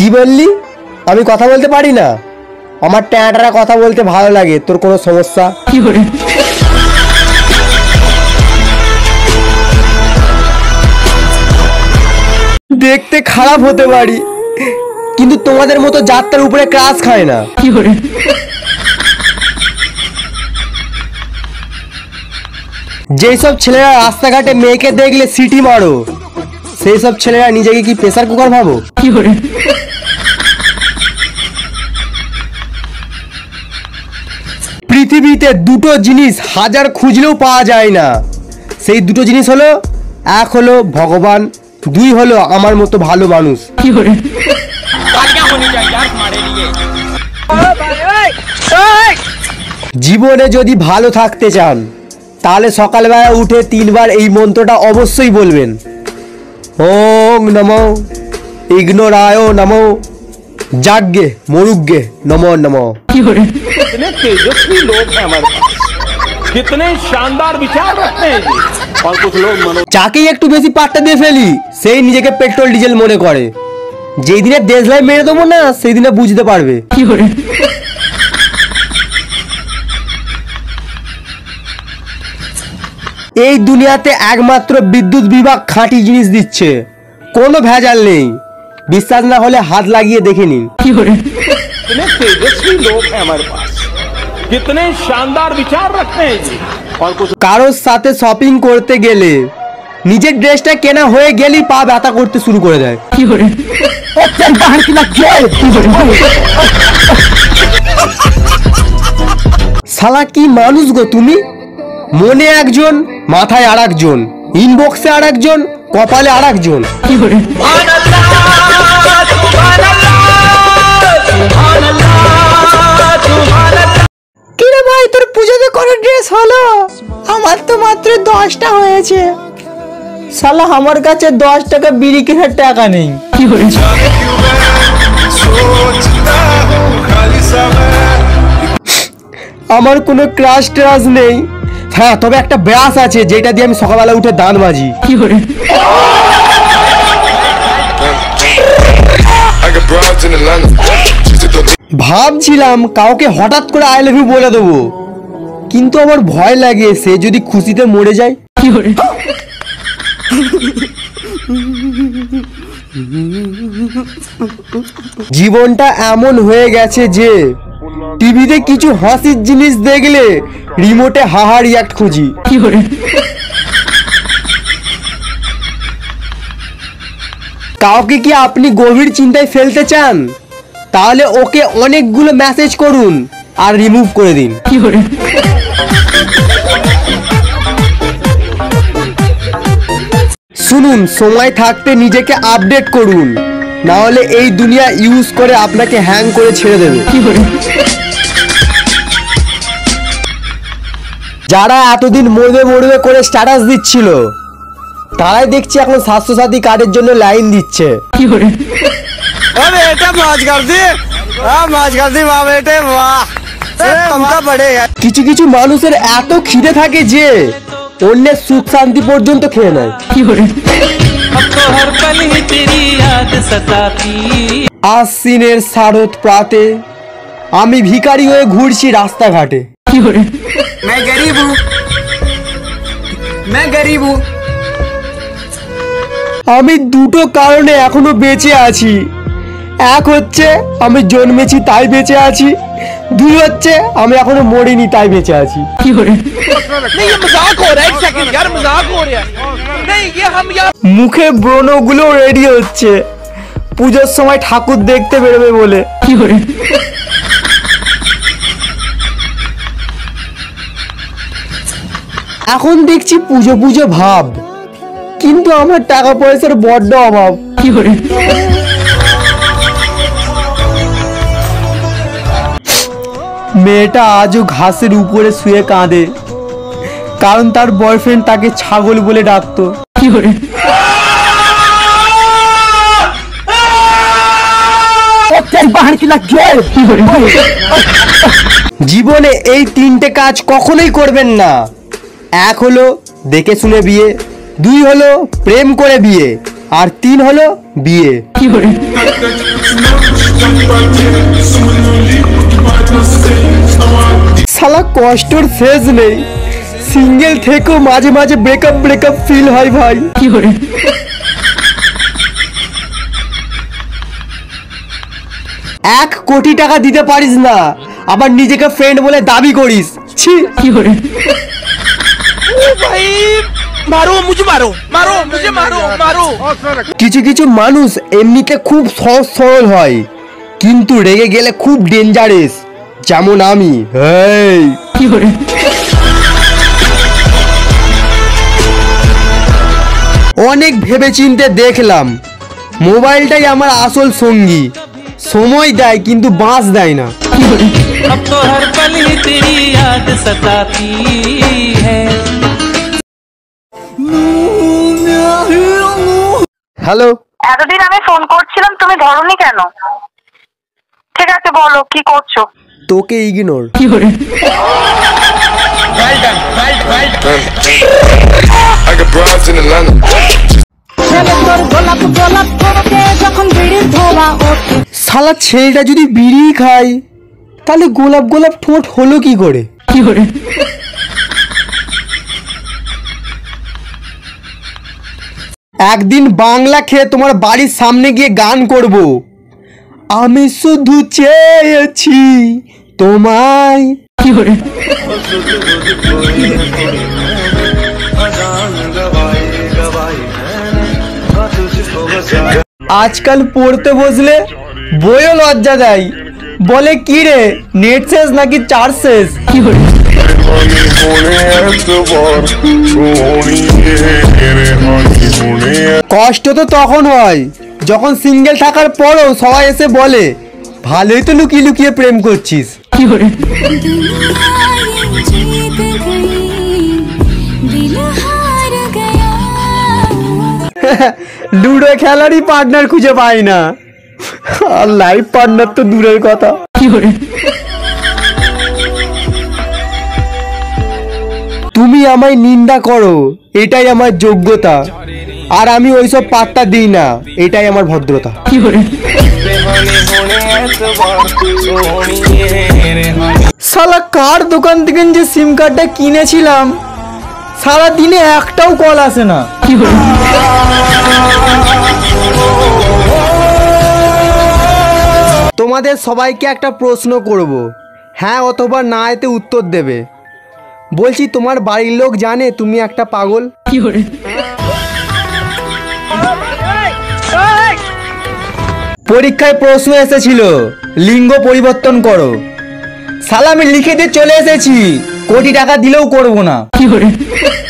কি বললি? আমি কথা বলতে পারি না? আমার ট্যাঁটারা কথা বলতে ভালো লাগে, তোর কোনো সমস্যা? দেখতে খারাপ হতে পারি, কিন্তু তোমাদের মতো যাত্রার উপরে ক্রাশ খায় না। যেসব ছেলেরা রাস্তাঘাটে মেয়েকে দেখলে সিটি মারো, সেই সব ছেলেরা নিজেকে কি প্রেসার কুকার ভাবো? পৃথিবীতে দুটো জিনিস হাজার খুঁজলেও পাওয়া যায় না, সেই দুটো জিনিস হলো, এক হলো ভগবান, দুই হলো আমার মতো ভালো মানুষ। জীবনে যদি ভালো থাকতে চান তাহলে সকালবেলা উঠে 3 বার এই মন্ত্রটা অবশ্যই বলবেন। ওং নমো ইগ্নোরায় নমো যাজ্ঞে মরুগ্গে নমো নমো। कितने तेजस्वी लोग हैं हमारे पास, कितने शानदार विचार रखते हैं और कुछ लोग যাকেই একটু বেশি পাট্টা দিয়ে ফেলি সেই নিজেকে পেট্রোল ডিজেল মনে করে। যেই দিনে দেশলাই মেরে দেবো না সেই দিনে বুঝতে পারবে। এই দুনিয়াতে একমাত্র বিদ্যুৎ বিভাগ খাঁটি জিনিস দিচ্ছে, কোনো ভেজাল নেই। বিশ্বাস না হলে হাত লাগিয়ে দেখে নিন। कितने तेजस्वी लोग हैं हमारे पास, कितने शानदार विचार रखते हैं और कुछ কারোর সাথে শপিং করতে গেলে নিজের ড্রেসটা কেনা হয়ে গেলেই পা ব্যথা করতে শুরু করে দেয়। শালা কি মানুষ গো তুমি? মনে একজন, মাথায় আর একজন, ইনবক্সে আর একজন, কপালে আর একজন। কিরে ভাই, তোর পুজোতে কোনো ড্রেস হলো? আমার তো মাত্র 10টা হয়েছে। শালা আমার কাছে 10 টাকা বিড়ি কেনার টাকা নেই। আমার কোনো ক্রাশ ট্রাশ নেই। হ্যাঁ, তবে একটা ব্রাশ আছে যেটা দিয়ে আমি সকালবেলা উঠে দাঁত মাজি। ভাবছিলাম কাউকে হঠাৎ করে আই লাভ ইউ বলে দেবো, কিন্তু আমার ভয় লাগে সে যদি খুশিতে মরে যায়। জীবনটা এমন হয়ে গেছে যে টিভিতে কিছু হাসির জিনিস দেখলে রিমোটে হাহা রিয়াক্ট খুঁজি। কাউকে কি আপনি গভীর চিন্তায় ফেলতে চান? তাহলে ওকে অনেকগুলো মেসেজ করুন আর রিমুভ করে দিন। শুনুন, সময় থাকতে নিজেকে আপডেট করুন, না হলে এই দুনিয়া ইউজ করে আপনাকে হ্যাং করে ছেড়ে দেবে। যারা এতদিন মরবে মরবে করে স্ট্যাটাস দিচ্ছিল, তারাই দেখছি এখন স্বাস্থ্যসাথী কার্ডের জন্য লাইন দিচ্ছে। কিছু কিছু মানুষের এত খিদে থাকে যে অন্যের সুখ শান্তি পর্যন্ত খেয়ে নেয়। আশ্বিনের শারদ প্রাতে আমি ভিখারি হয়ে ঘুরছি রাস্তাঘাটে। আমি দুটো কারণে এখনো বেঁচে আছি। এক হচ্ছে আমি জন্মেছি তাই বেঁচে আছি, দুই হচ্ছে আমি এখনো মরিনি তাই বেঁচে আছি। মুখে ব্রণগুলো রেডি হচ্ছে, পুজোর সময় ঠাকুর দেখতে বেরোবে বলে। এখন দেখছি পুজো পুজো ভাব, কিন্তু আমার টাকা পয়সার বড্ড অভাব। মেয়েটা আজও ঘাসের উপরে শুয়ে কাঁদে, কারণ তার বয়ফ্রেন্ড তাকে ছাগল বলে ডাকতো। জীবনে এই 3টে কাজ কখনোই করবেন না। এক হলো দেখে শুনে বিয়ে, দুই হলো প্রেম করে বিয়ে, আর 3 হলো বিয়ে। শালা কষ্টর শেষ নেই, সিঙ্গেল থেকেও মাঝে মাঝে ব্রেকআপ ফিল হয় ভাই। 1 কোটি টাকা দিতে পারিস না, আবার নিজেকে ফ্রেন্ড বলে দাবি করিস, ছি। কিছু কিছু মানুষ এমনিতে খুব সহজ সরল হয়, কিন্তু রেগে গেলে খুব ডেঞ্জারাস, যেমন আমি। অনেক ভেবেচিন্তে দেখলাম মোবাইলটাই আমার আসল সঙ্গী, সময় দেয় কিন্তু বাঁশ দেয় না। হ্যালো, এতদিন আমি ফোন করছিলাম, তুমি ধরোনি কেন? ঠিক আছে বলো কি করছো? তোকে ইগনোর। শালা ছেলেটা যদি বিড়ি খায় তাহলে গোলাপ গোলাপ ঠোঁট হলো কি করে? একদিন বাংলা খেয়ে তোমার বাড়ির সামনে গিয়ে গান করব, আমি শুধু চেয়েছি তোমায়। আজকাল পড়তে বসলে বইও লজ্জা দেয়, বলে কি রে নেট শেষ নাকি চার্জ শেষ? কষ্ট তো তখন হয় যখন সিঙ্গেল থাকার পরও সবাই এসে বলে ভালোই তো লুকিয়ে লুকিয়ে প্রেম করছিস। লুডো খেলারই পার্টনার খুঁজে পাই না, আর লাইফ পার্টনার তো দূরের কথা। তুমি আমায় নিন্দা করো, এটাই আমার যোগ্যতা, আর আমি ওইসব পাত্তা দিই না, এটাই আমার ভদ্রতা। শালা কার দোকান থেকে যে সিম কার্ডটা কিনেছিলাম, সারা দিনে একটাও কল আসে না। তোমাদের সবাইকে একটা প্রশ্ন করব, হ্যাঁ অথবা না এতে উত্তর দেবে। বলছি তোমার বাড়ির লোক জানে তুমি একটা পাগল? পরীক্ষায় প্রশ্ন এসেছিল লিঙ্গ পরিবর্তন করো, শালা আমি লিখে দিয়ে চলে এসেছি, কোটি টাকা দিলেও করবো না।